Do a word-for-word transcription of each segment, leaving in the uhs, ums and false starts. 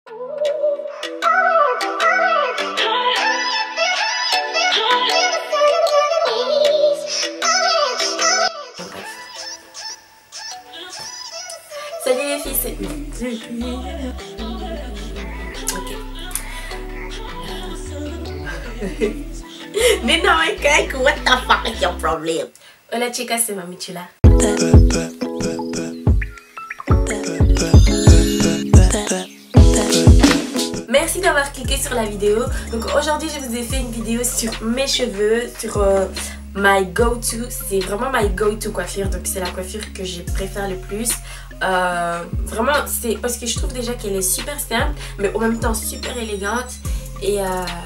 Salut les filles, c'est... Ok. Mais non, mais Kijk, what the fuck is your problem? Hola chicas, c'est Mami Chula. Merci d'avoir cliqué sur la vidéo. Donc aujourd'hui je vous ai fait une vidéo sur mes cheveux, sur euh, my go-to. C'est vraiment my go-to coiffure, donc c'est la coiffure que je préfère le plus. Euh, vraiment c'est parce que je trouve déjà qu'elle est super simple mais en même temps super élégante. Et euh,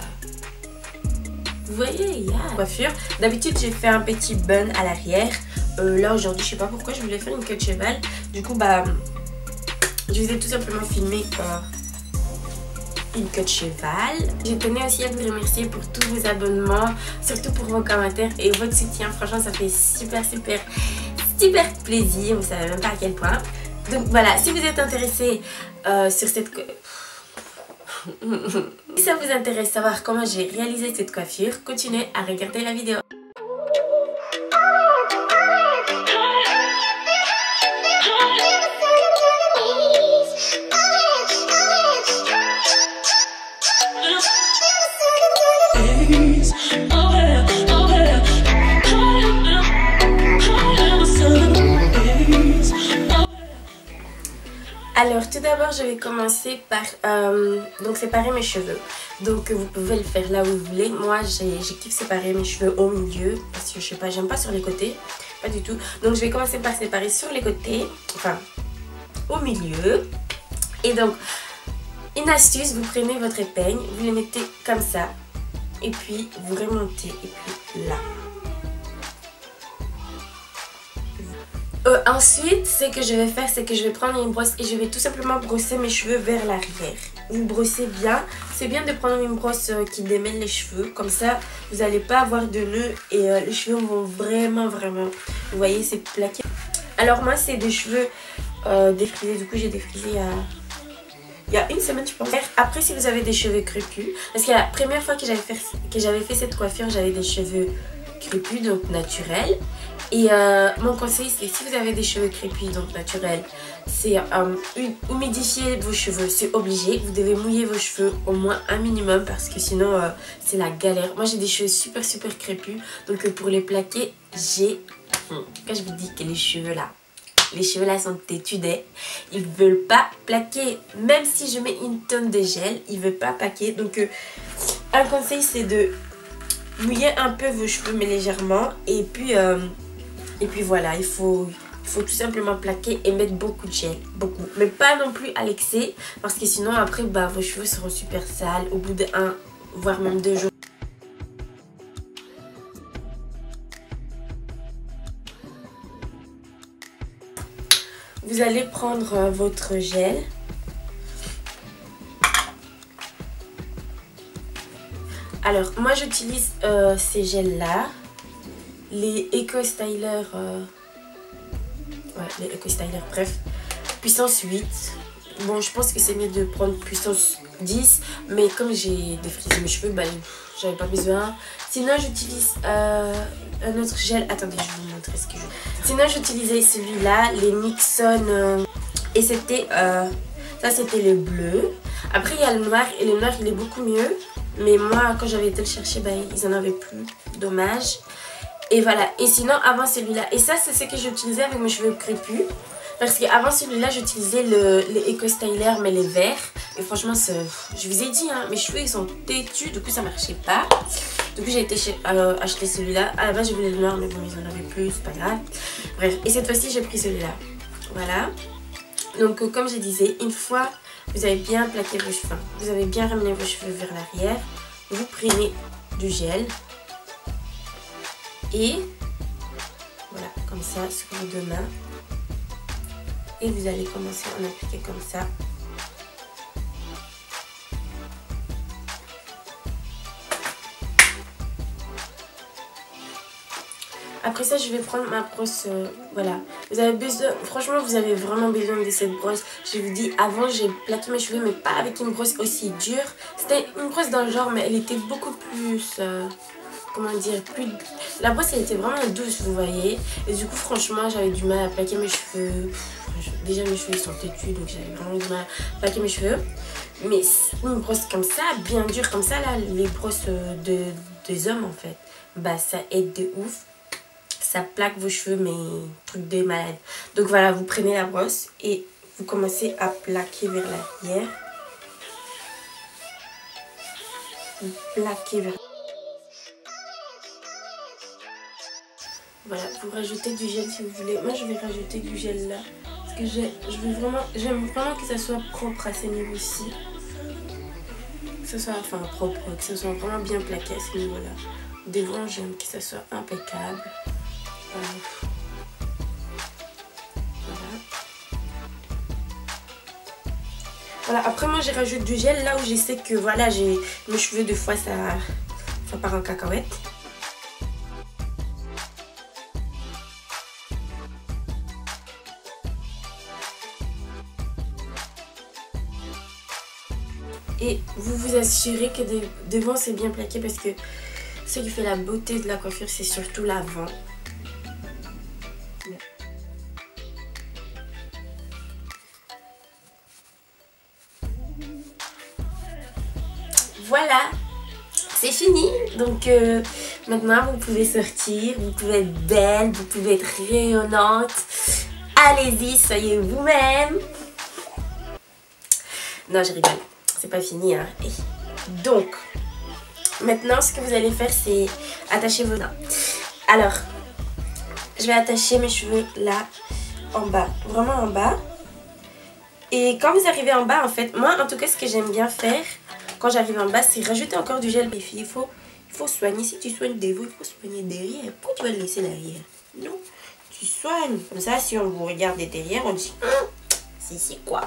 vous voyez, il y a coiffure. D'habitude j'ai fait un petit bun à l'arrière. euh, Là aujourd'hui je sais pas pourquoi je voulais faire une queue de cheval. Du coup bah je vous ai tout simplement filmé euh, une queue de cheval. Je tenais aussi à vous remercier pour tous vos abonnements, surtout pour vos commentaires et votre soutien. Franchement ça fait super super super plaisir, vous savez même pas à quel point. Donc voilà, si vous êtes intéressé euh, sur cette... Si ça vous intéresse de savoir comment j'ai réalisé cette coiffure, continuez à regarder la vidéo. Alors tout d'abord je vais commencer par euh, donc séparer mes cheveux. Donc vous pouvez le faire là où vous voulez. Moi j'ai kiffe séparer mes cheveux au milieu parce que je sais pas, j'aime pas sur les côtés, pas du tout. Donc je vais commencer par séparer sur les côtés, enfin au milieu. Et donc une astuce, vous prenez votre épingle, vous les mettez comme ça et puis vous remontez et puis là. Euh, ensuite, ce que je vais faire, c'est que je vais prendre une brosse et je vais tout simplement brosser mes cheveux vers l'arrière. Vous brossez bien. C'est bien de prendre une brosse euh, qui démêle les cheveux. Comme ça, vous n'allez pas avoir de nœuds et euh, les cheveux vont vraiment, vraiment... Vous voyez, c'est plaqué. Alors moi, c'est des cheveux euh, défrisés. Du coup, j'ai défrisé il y a... il y a une semaine, je pense. Après, si vous avez des cheveux crépus, parce que la première fois que j'avais fait, que j'avais fait cette coiffure, j'avais des cheveux crépus, donc naturels. Et euh, mon conseil, c'est si vous avez des cheveux crépus, donc naturels, c'est euh, humidifier vos cheveux, c'est obligé. Vous devez mouiller vos cheveux au moins un minimum parce que sinon euh, c'est la galère. Moi j'ai des cheveux super super crépus, donc euh, pour les plaquer, j'ai... Quand je vous dis que les cheveux là, les cheveux là sont têtudés, ils veulent pas plaquer. Même si je mets une tonne de gel, ils veulent pas plaquer. Donc euh, un conseil, c'est de mouiller un peu vos cheveux mais légèrement. Et puis... Euh, Et puis voilà, il faut, il faut tout simplement plaquer et mettre beaucoup de gel, beaucoup. Mais pas non plus à l'excès, parce que sinon après, bah, vos cheveux seront super sales au bout de un, voire même deux jours. Vous allez prendre euh, votre gel. Alors, moi j'utilise euh, ces gels-là. Les Eco Styler, euh... ouais, les Eco Styler, bref, puissance huit. Bon, je pense que c'est mieux de prendre puissance dix, mais comme j'ai défrisé mes cheveux, bah, j'avais pas besoin. Sinon, j'utilise euh, un autre gel. Attendez, je vais vous montrer ce que je... Sinon, j'utilisais celui-là, les Nixon, euh... et c'était, euh... ça c'était le bleu. Après, il y a le noir, et le noir, il est beaucoup mieux. Mais moi, quand j'avais été le chercher, bah, ils en avaient plus. Dommage. Et voilà, et sinon avant celui-là, et ça c'est ce que j'utilisais avec mes cheveux crépus. Parce qu'avant celui-là j'utilisais le, les Eco Styler mais les verts. Et franchement je vous ai dit hein, mes cheveux ils sont têtus, du coup ça marchait pas. Du coup j'ai été chez, euh, acheter celui-là. À la base je voulais le noir mais bon ils en avaient plus, c'est pas grave. Bref, et cette fois-ci j'ai pris celui-là. Voilà. Donc euh, comme je disais, une fois vous avez bien plaqué vos cheveux, vous avez bien ramené vos cheveux vers l'arrière, vous prenez du gel. Et voilà, comme ça, sur vos deux mains. Et vous allez commencer à en appliquer comme ça. Après ça, je vais prendre ma brosse. Euh, voilà. Vous avez besoin, franchement, vous avez vraiment besoin de cette brosse. je vous dis, avant j'ai plaqué mes cheveux mais pas avec une brosse aussi dure. C'était une brosse dans le genre mais elle était beaucoup plus... Euh, comment dire, plus... La brosse elle était vraiment douce, vous voyez. Et du coup franchement j'avais du mal à plaquer mes cheveux. Pff, déjà mes cheveux ils sont têtus donc j'avais vraiment du mal à plaquer mes cheveux. Mais une brosse comme ça, bien dure comme ça, là, les brosses de, des hommes en fait, bah ça aide de ouf. Ça plaque vos cheveux, mais truc de malade. Donc voilà, vous prenez la brosse et vous commencez à plaquer vers l'arrière. Vous plaquez vers... Voilà, vous rajoutez du gel si vous voulez. Moi je vais rajouter du gel là. Parce que je veux vraiment, j'aime vraiment que ça soit propre à ce niveau-ci. Que ce soit enfin propre, que ce soit vraiment bien plaqué à ce niveau-là. Devant, j'aime que ça soit impeccable. Voilà. Voilà. Voilà, après moi j'ai rajouté du gel là où je sais que voilà, j'ai mes cheveux de fois ça, ça part en cacahuète. Et vous vous assurez que de, devant c'est bien plaqué parce que ce qui fait la beauté de la coiffure c'est surtout l'avant. Voilà, c'est fini. Donc euh, maintenant vous pouvez sortir, vous pouvez être belle, vous pouvez être rayonnante. Allez-y, soyez vous-même. Non, je rigole. C'est pas fini, hein. Et donc, maintenant, ce que vous allez faire, c'est attacher vos mains. Alors, je vais attacher mes cheveux là, en bas. Vraiment en bas. Et quand vous arrivez en bas, en fait, moi, en tout cas, ce que j'aime bien faire, quand j'arrive en bas, c'est rajouter encore du gel. Les filles, il faut, il faut soigner. Si tu soignes devant, il faut soigner derrière. Pourquoi tu vas le laisser derrière? Non, tu soignes. Comme ça, si on vous regarde derrière, on dit, hum, c'est ici quoi.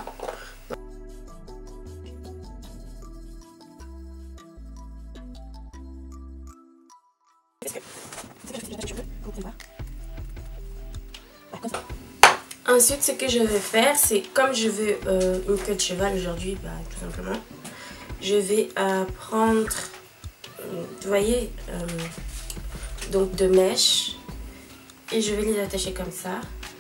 Ensuite, ce que je vais faire, c'est comme je veux euh, une queue de cheval aujourd'hui, bah, tout simplement, je vais euh, prendre, euh, vous voyez, euh, donc deux mèches et je vais les attacher comme ça.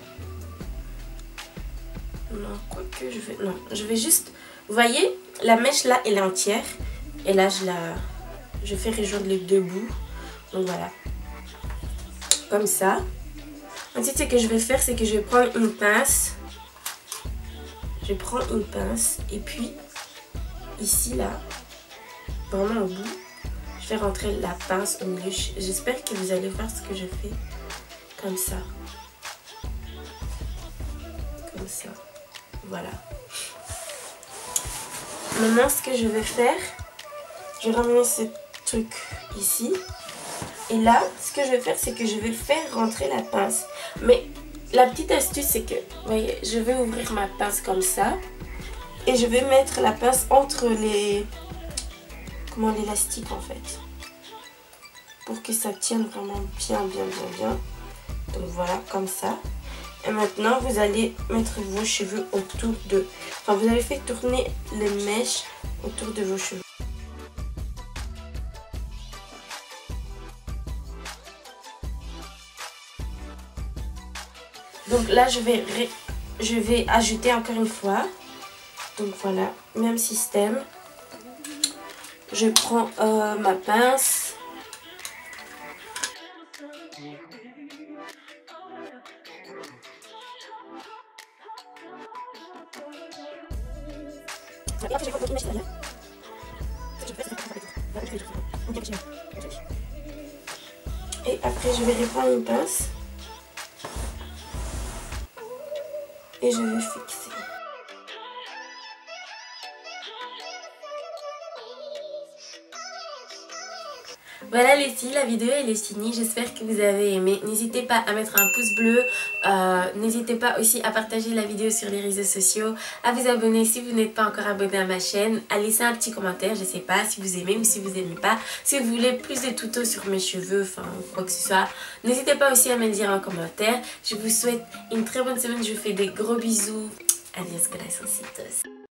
Non, quoi que je vais, non, je vais juste, vous voyez, la mèche là, elle est entière et là, je la, je fais rejoindre les deux bouts. Donc voilà, comme ça. Ensuite, ce que je vais faire, c'est que je vais prendre une pince. Je prends une pince et puis ici, là, vraiment au bout, je vais rentrer la pince au milieu. J'espère que vous allez voir ce que je fais. Comme ça. Comme ça. Voilà. Maintenant, ce que je vais faire, je vais ramener ce truc ici. Et là, ce que je vais faire, c'est que je vais faire rentrer la pince. Mais la petite astuce, c'est que, vous voyez, je vais ouvrir ma pince comme ça. Et je vais mettre la pince entre les... Comment, l'élastique en fait. Pour que ça tienne vraiment bien, bien, bien, bien. Donc voilà, comme ça. Et maintenant, vous allez mettre vos cheveux autour de... Enfin, vous avez fait tourner les mèches autour de vos cheveux. Donc là, je vais, ré... je vais ajouter encore une fois. Donc voilà, même système. Je prends euh, ma pince. Et après, je vais reprendre une pince. Et je vais fixer. Voilà les filles, la vidéo elle est finie, j'espère que vous avez aimé. N'hésitez pas à mettre un pouce bleu, euh, n'hésitez pas aussi à partager la vidéo sur les réseaux sociaux, à vous abonner si vous n'êtes pas encore abonné à ma chaîne, à laisser un petit commentaire, je sais pas si vous aimez ou si vous aimez pas, si vous voulez plus de tutos sur mes cheveux, enfin quoi que ce soit. N'hésitez pas aussi à me le dire en commentaire. Je vous souhaite une très bonne semaine, je vous fais des gros bisous. Adios corazoncitos.